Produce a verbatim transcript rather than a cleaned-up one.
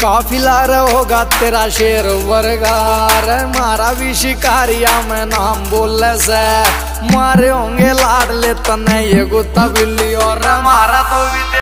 काफिला होगा तेरा शेर वर्गार, मारा भी शिकारिया में नाम बोले से मारे होंगे लाडले तने ये गुत्ता बिल्ली और मारा तो भी